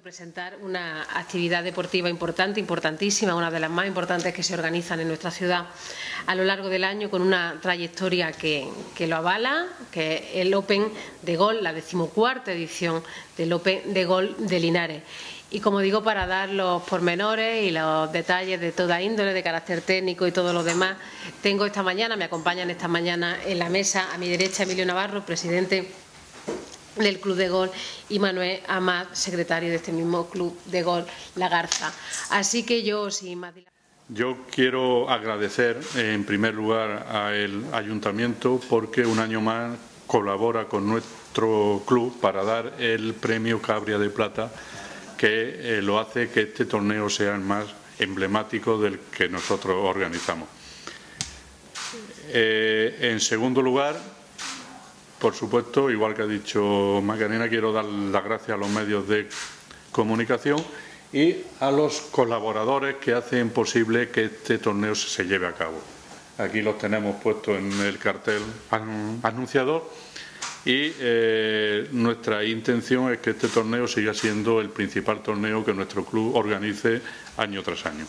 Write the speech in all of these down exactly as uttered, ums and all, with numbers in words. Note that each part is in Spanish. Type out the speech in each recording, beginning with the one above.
Presentar una actividad deportiva importante, importantísima, una de las más importantes que se organizan en nuestra ciudad a lo largo del año, con una trayectoria que, que lo avala, que es el Open de Golf, la decimocuarta edición del Open de Golf de Linares. Y como digo, para dar los pormenores y los detalles de toda índole, de carácter técnico y todo lo demás, tengo esta mañana, me acompañan esta mañana en la mesa, a mi derecha, Emilio Navarro, presidente del Club de Golf, y Manuel Amat, secretario de este mismo Club de Golf La Garza. Así que yo, sin más dilación... Yo quiero agradecer en primer lugar al Ayuntamiento porque un año más colabora con nuestro club para dar el premio Cabria de Plata, que eh, lo hace que este torneo sea el más emblemático del que nosotros organizamos. Eh, en segundo lugar, por supuesto, igual que ha dicho Macarena, quiero dar las gracias a los medios de comunicación y a los colaboradores que hacen posible que este torneo se lleve a cabo. Aquí los tenemos puestos en el cartel anunciador y eh, nuestra intención es que este torneo siga siendo el principal torneo que nuestro club organice año tras año.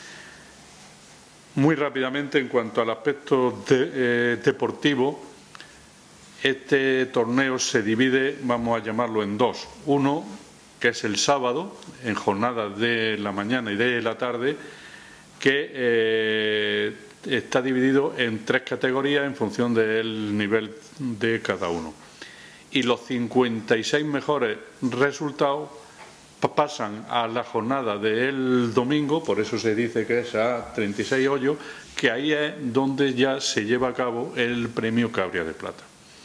Muy rápidamente, en cuanto al aspecto de, eh, deportivo, este torneo se divide, vamos a llamarlo, en dos. Uno, que es el sábado, en jornadas de la mañana y de la tarde, que eh, está dividido en tres categorías en función del nivel de cada uno. Y los cincuenta y seis mejores resultados pasan a la jornada del domingo, por eso se dice que es a treinta y seis hoyos, que ahí es donde ya se lleva a cabo el premio Cabria de Plata.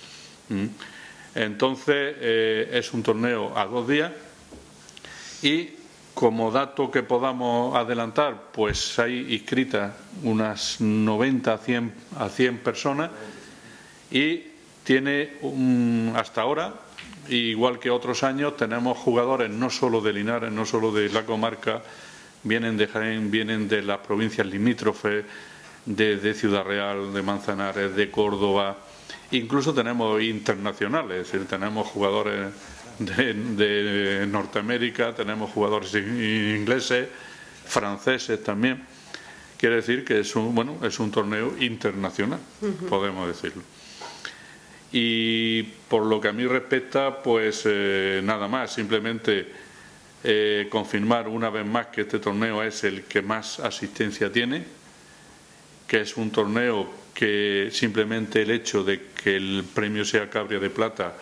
Entonces, eh, es un torneo a dos días y como dato que podamos adelantar, pues hay inscritas unas noventa a cien, a cien personas y tiene un, hasta ahora, igual que otros años, tenemos jugadores no solo de Linares, no solo de la comarca, vienen de Jaén, vienen de las provincias limítrofes, de, de Ciudad Real, de Manzanares, de Córdoba. Incluso tenemos internacionales, es decir, tenemos jugadores de, de Norteamérica, tenemos jugadores ingleses, franceses también. Quiere decir que es un, bueno, es un torneo internacional, uh-huh. podemos decirlo. Y por lo que a mí respecta, pues eh, nada más, simplemente eh, confirmar una vez más que este torneo es el que más asistencia tiene, que es un torneo que simplemente el hecho de que el premio sea Cabria de Plata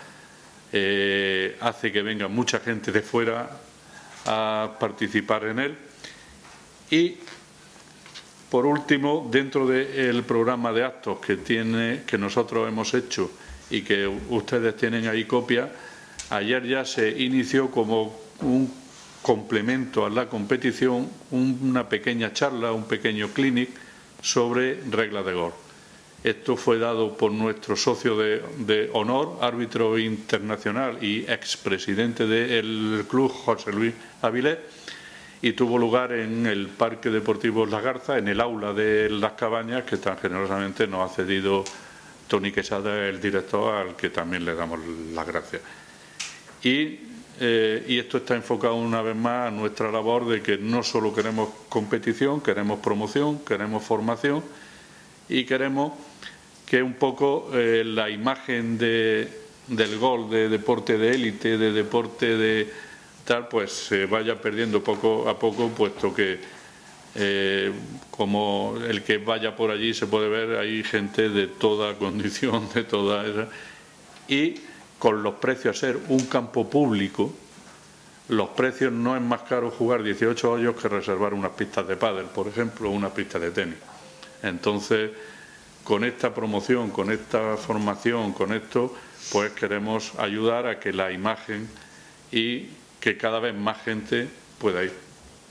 eh, hace que venga mucha gente de fuera a participar en él. Y por último, dentro del programa de actos que tiene, que nosotros hemos hecho y que ustedes tienen ahí copia, ayer ya se inició como un complemento a la competición una pequeña charla, un pequeño clinic sobre reglas de golf. Esto fue dado por nuestro socio de, de honor, árbitro internacional y expresidente del club, José Luis Avilés, y tuvo lugar en el Parque Deportivo La Garza, en el aula de Las Cabañas, que tan generosamente nos ha cedido Tony Quesada, el director, al que también le damos las gracias. Y, eh, y esto está enfocado una vez más a nuestra labor de que no solo queremos competición, queremos promoción, queremos formación y queremos que un poco eh, la imagen de, del golf, de deporte de élite, de deporte de tal, pues se vaya perdiendo poco a poco, puesto que eh, como el que vaya por allí se puede ver, hay gente de toda condición, de toda esa, y con los precios a ser un campo público, los precios no es más caro jugar dieciocho hoyos que reservar unas pistas de pádel, por ejemplo, o una pista de tenis. Entonces, con esta promoción, con esta formación, con esto, pues queremos ayudar a que la imagen y que cada vez más gente pueda ir.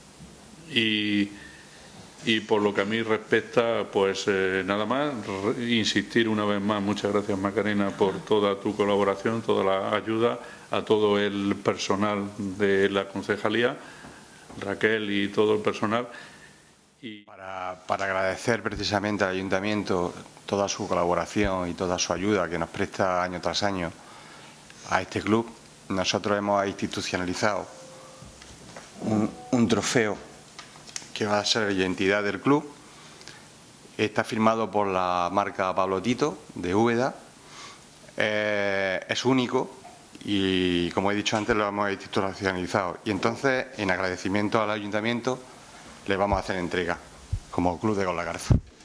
Y, y por lo que a mí respecta, pues eh, nada más, insistir una vez más, muchas gracias Macarena por toda tu colaboración, toda la ayuda, a todo el personal de la concejalía, Raquel y todo el personal. Y para, para agradecer precisamente al Ayuntamiento toda su colaboración y toda su ayuda que nos presta año tras año a este club, nosotros hemos institucionalizado un, un trofeo que va a ser la identidad del club. Está firmado por la marca Pablo Tito de Úbeda. Eh, es único y, como he dicho antes, lo hemos institucionalizado. Y entonces, en agradecimiento al ayuntamiento, le vamos a hacer entrega como Club de Gol Lagarzo.